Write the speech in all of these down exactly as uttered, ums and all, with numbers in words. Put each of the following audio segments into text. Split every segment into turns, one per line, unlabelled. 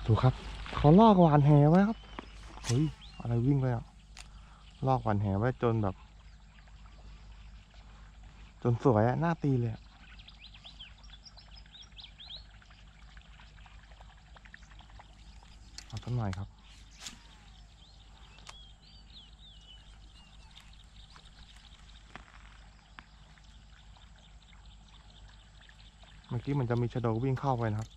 ดูครับเขาลอกหวานแหไว้ครับเฮ้ยอะไรวิ่งไปอ่ะลอกหวานแหไว้จนแบบจนสวยอ่ะหน้าตีเลยอะเอาสักหน่อยครับเมื่อกี้มันจะมีชะโดวิ่งเข้าไปนะครับ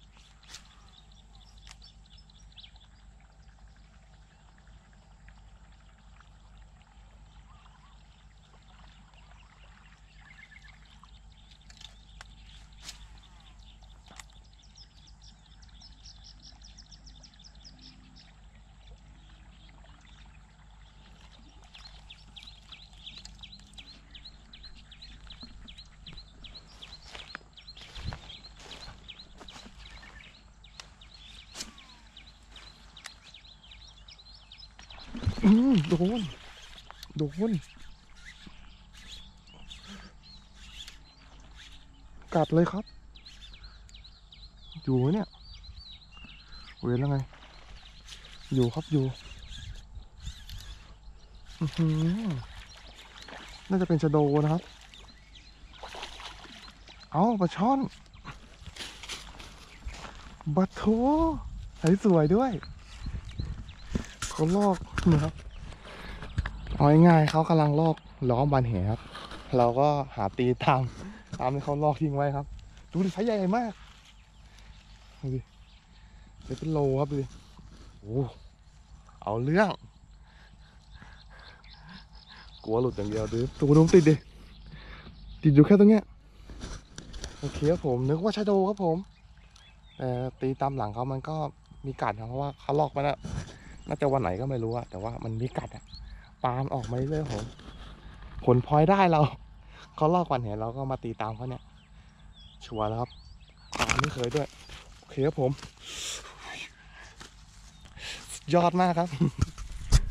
อืมโดนโดนกัดเลยครับอยู่เนี่ยเวรแล้วไงอยู่ครับอยู่อือหือน่าจะเป็นชะโดนะครับเอาปลาช่อนบัดโถใสสวยด้วยเขาลอกนะครับเอาง่ายๆเขากำลังลอกล้อมบานแหครับเราก็หาตีตามตามที่เขาลอกทิ้งไว้ครับดูดิไซส์ใหญ่มากดูดิเดี๋ยวเป็นโลครับดูดิโอ้เอาเรื่องกลัวหลุดอย่างเดียวดูตัวนุ่มติดดิติดอยู่แค่ตรงเนี้ยโอเคครับผมนึกว่าชะโดครับผมแต่ตีตามหลังเขามันก็มีกัดนะเพราะว่าเขาลอกมาแล้วน่าจะวันไหนก็ไม่รู้อะแต่ว่ามันมีกัดอะปลามันออกมาเรื่อยๆผมผลพลอยได้เราเขาลอกก่อนเห็นเราก็มาตีตามเขาเนี่ยชัวร์แล้วครับปลาไม่เคยด้วยโอเคครับผมยอดมากครับ